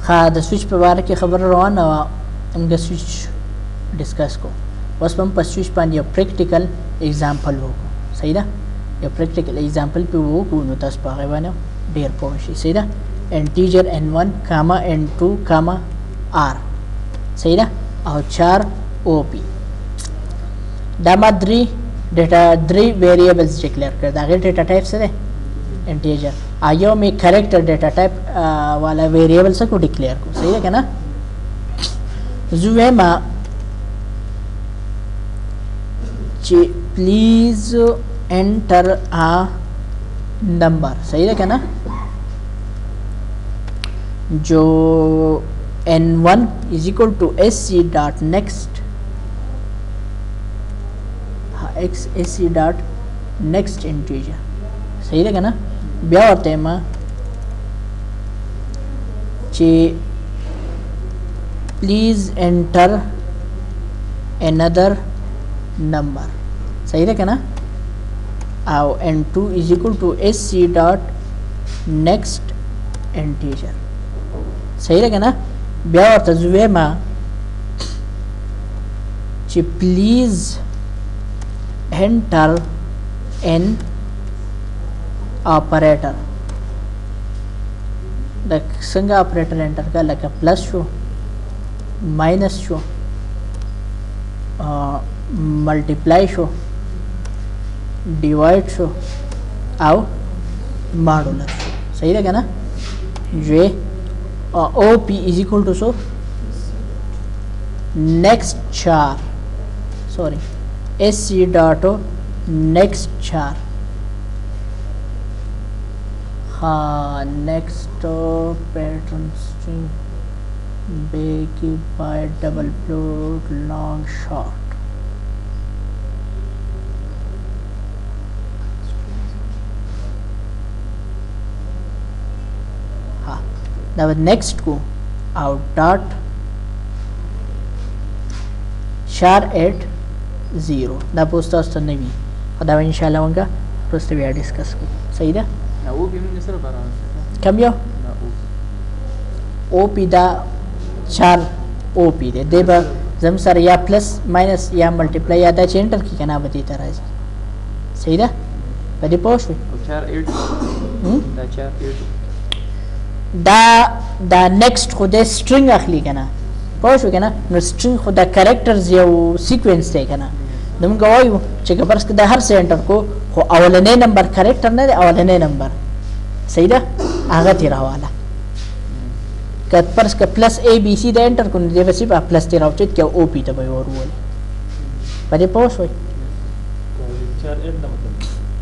ها د سویچ په باره کې خبره روانه وه موږ سویچ ډسکس کو اوس به هم په سویچ باندې یو پریکټیکل اگزامپل وکړو صحیح ده یو پریکټیکل اگزامپل پې وکړو نو تاسو په هغې باندې ډېر پوه شئ صحیح ده انټیجر n1 کاما n2 کاما r صحیح ده او 4 op دا ما درې ویریبلز ډیکلیئر کړ د هغې ډیټا ټایپ څه دی انټیجر یو مې کریکټر ډیټا ټایپ والا ویریبل څه کو ډیکلیئر کو صحیح ده که نه زه وایم چې پلیز انټر ا نمبر صحیح ده که نه जो n1 is equal to sc dot next sc dot next integer सही रहेगा ना ब्या होते हैं माँ चे please enter another number सही रहेगा ना आओ n2 is equal to sc dot next integer सही रहेगा ना ब्या और तजुए माँ ची प्लीज एंटर एन ऑपरेटर संगा ऑपरेटर एंटर का लगा प्लस शो माइनस शो मल्टीप्लाई शो डिवाइड शो आओ मॉडुलस शो सही रहेगा ना जो OP is equal to so next char sorry SC dot next char next pattern string big by double float long short now next go out dot char at 0 da posta ostane vi da inshallah wanga posta vi discuss ko sahi da na o bi mun sir bara kam yo na op da char op de deba zam sar ya plus minus ya multiply ya da enter ki kana bati taraji sahi da badi post char 8 da char 8 دا next خو د string اخلي کنه پوه شو کنه نو string خو د characters یو sequence دی کنه نو موږ وایو چې فرض کړه د هر سنټر کو خو اولنې نمبر character نه دی اولنې نمبر صحیح ده هغه تی راواله کله فرض کړه پلس a b c د انټر کو دی وسی په پلس تی راوچت کې او پی ته به ورول پدې پوه شو 4 8 دا مطلب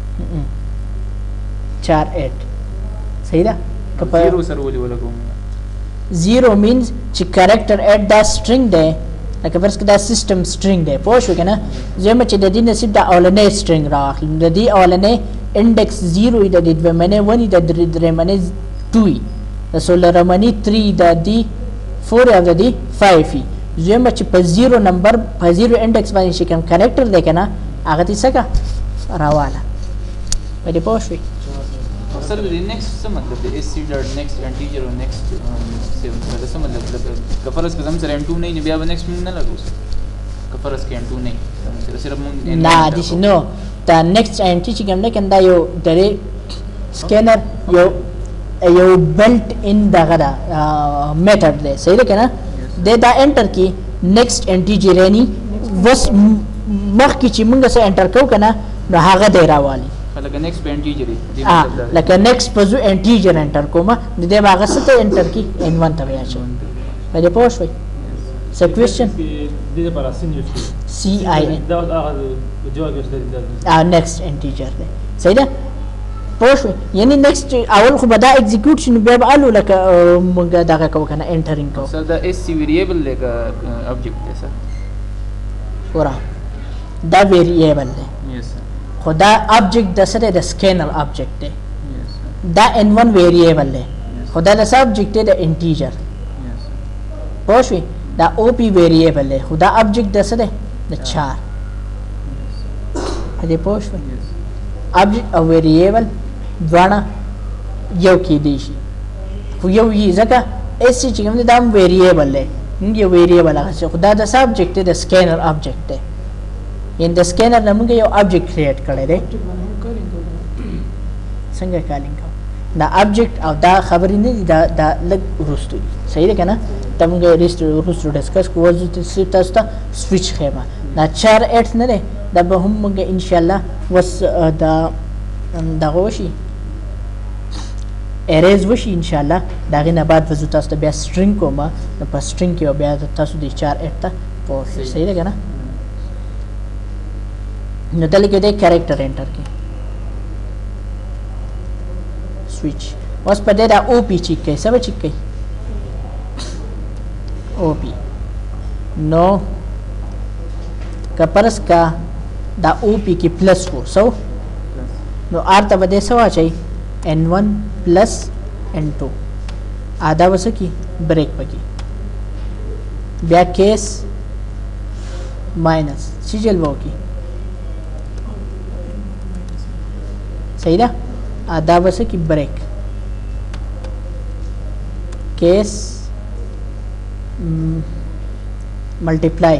4 8 صحیح ده zero sir woli wala koom zero means چې character at the string دی لکه فرض کړه دا system string دی پوه شو کنه زما چې د دې نصیب د اولنې string راخلم د دې اولنې index 0 د دې ومنه 1 د درې منه 2 د سولر منی 3 د دې 4 او د دې 5 زما چې په 0 نمبر په 0 index باندې چې کوم character دی کنه هغه دې څنګه راواله په دې پوه شو sir next से मतलब SC dot next integer और next से मतलब से मतलब कफरस के जमसर n2 नहीं बिया नेक्स्ट में ना लगो कफरस के n2 नहीं सिर्फ ना this no the next integer के अंदर कंदा यो दरे स्कैनर यो बिल्ट इन दगदा मेथड दे सही है ना दे दा एंटर की नेक्स्ट इंटीजर यानी बस मख की चिमंग से एंटर को कना न हागा देरा वाली like next पे इंटीजर है like next पर जो इंटीजर एंटर कोमा दे बागा से तो एंटर की n1 तब या चल मेरे पोस्ट भाई से क्वेश्चन दे para sinus ci ده جواب next integer दे सही है पोस्ट यानी next اول خو بدا execution به الو لك مونږ دا کو کنه انټرینګ کو sir the SC variable like object है सर ورا دا वेरिएबल है yes sir خدا object د سره د scanner object है यस सर دا n1 वेरिएबल है خدا د ऑब्जेक्ट है د integer yes sir پوښوي دا op variable है خدا object د سره د 4 دې پوښوي object او variable ځوانه یو کې دی شي خو یو یې ځکه اس چې کوم دا ویریبل دی موږ یو ویریبل هغه چې خدا د سبجیکټ د سکینر آبجیکټ دی ان د سکینر نه موږ یو آبجیکټ کریټ کړی دی څنګه کالینګ کوو دا آبجیکټ او دا خبرې نه دي دا لږ وروستو دي صحیح ده که نه دا موږ وروستو ډسکس کوو زه تاسو ته سویچ ښیم دا 4 نه دی دا به هم موږ انشاءالله وس دا دغه وشي اریز وشي انشاءالله د هغې نه بعد به زه تاسو ته بیا سټرینګ کوم نو په سټرینګ کې به بیا تاسو د 4 ته پوه شئ صحیح ده که نه نو دلته کې دی کریکټر انټر کې سویچ اوس په دې دا او پی چیک کوي څه به چیک کوي او پی نو که فرض کا دا او پی کې پلس و سو نو آر ته به دې څه واچوي n1 plus n2 آدا وسه کی بریک پکی بیا کیس مائنس چی جلوه کی صحیح ده آدا وسه کی بریک کیس ملٹیپلائی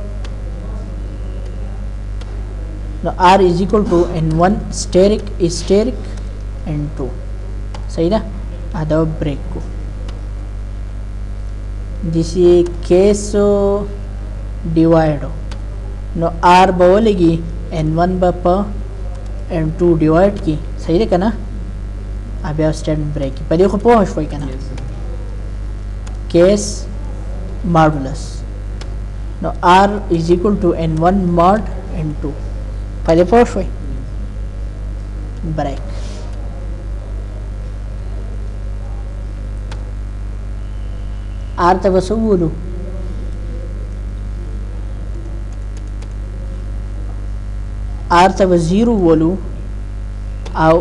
نو r is equal to n1 steric is steric n2 صحیح ده ادا بریک کو جسی کیسو ڈیوائڈ نو r بولگی n1 با n2 ڈیوائڈ کی صحیح ده کنا ابیا سٹینڈ بریک کی پدې خو پوه شوي کنا کیس ماډولس نو r is equal to n1 mod n2 پدې پوه شوي بریک آر ته وسو ولو آر ته و 0 ولو او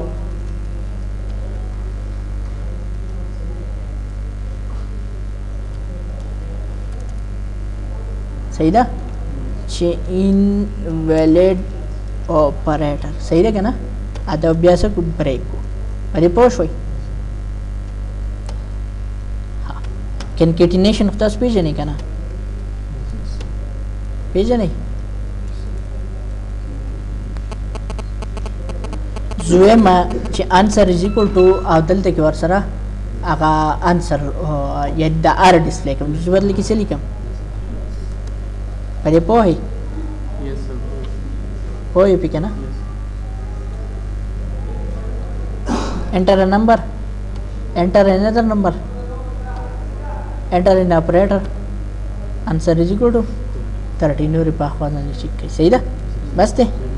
صحیح ده چې invalid operator صحیح ده کنه ادا بیا څه کو بریک کو پدې پوه شوي concatenation of تاسو پیژنئ کنه پیژنئ زویما چې answer is equal to او دلته کې ورسره هغه answer یا د r ډسپلی کوم چې بدل کې څه لیکم پدې پوهی پوهی پې کنه enter a number enter another number enter an operator answer is equal to 13 اور په خوا نه چیک کوي صحیح ده بس ته